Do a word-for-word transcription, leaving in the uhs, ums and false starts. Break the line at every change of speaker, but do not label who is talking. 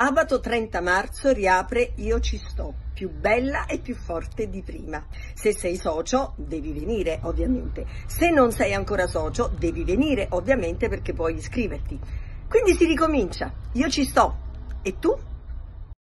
Sabato trenta marzo riapre IoCiSto, più bella e più forte di prima. Se sei socio devi venire ovviamente, se non sei ancora socio devi venire ovviamente perché puoi iscriverti. Quindi si ricomincia, io ci sto, e tu?